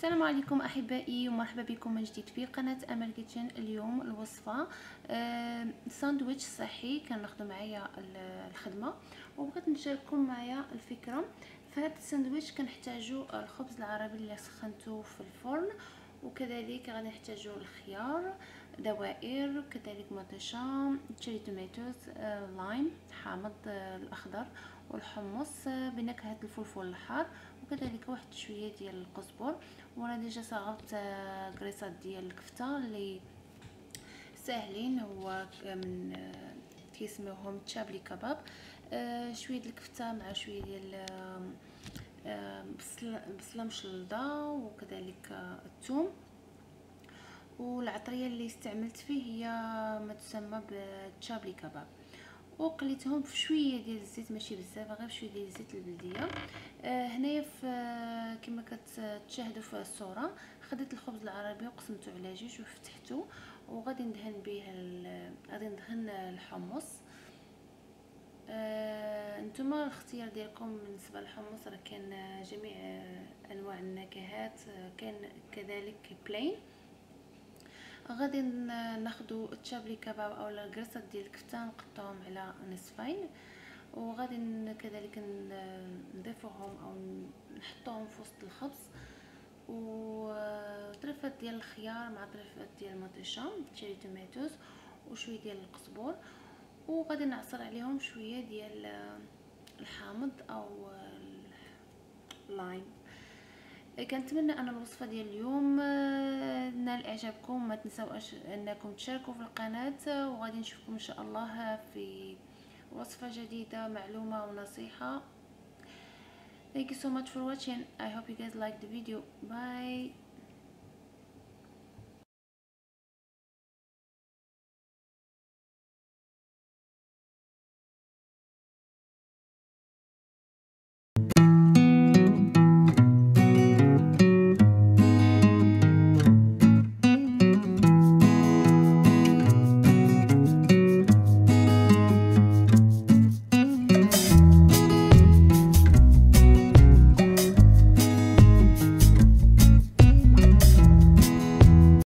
السلام عليكم احبائي ومرحبا بكم من جديد في قناه امل كيتشن. اليوم الوصفه ساندويتش صحي كناخذ معايا الخدمه، وبغيت نشارككم معايا الفكره. فهاد الساندويتش كنحتاجو الخبز العربي اللي سخنته في الفرن، وكذلك غادي نحتاجو الخيار دوائر، كذلك مطيشه، تشيري توماتوز، لايم حامض الاخضر، والحمص بنكهه الفلفل الحار، وكذلك واحد شويه ديال القزبر. وانا ديجا صاغبت كريصات ديال الكفته اللي ساهلين، هو من كيسميوهم تشابلي كباب. شويه ديال الكفته مع شويه ديال بصله مشلضه، وكذلك الثوم. والعطريه اللي استعملت فيه هي ما تسمى بتشابلي كباب، وقليتهم في شويه ديال الزيت، ماشي بزاف، غير شويه ديال الزيت البلديه. هنايا في كما كتشاهدوا في الصوره خديت الخبز العربي وقسمته على جوج وفتحته، وغادي ندهن به غادي ندهن الحمص. نتوما الاختيار ديالكم بالنسبه للحمص، راه كاين جميع انواع النكهات، كاين كذلك بلين. غادي ناخذوا التشابلي كباب او الكريسات ديال الكفته نقطعوهم على نصفين، وغادي كذلك نضيفوهم او نحطوهم في وسط الخبز، وطريفات ديال الخيار مع طريفات ديال المطيشه تشيري توماتوز وشويه ديال القزبر، وغادي نعصر عليهم شويه ديال الحامض او اللايم. كنتمنى ان الوصفه ديال اليوم نال اعجابكم. ما تنساوش انكم تشاركوا في القناه، وغادي نشوفكم ان شاء الله في وصفه جديده، معلومه ونصيحه. Thank you so much for watching. I hope you guys liked the video. Bye.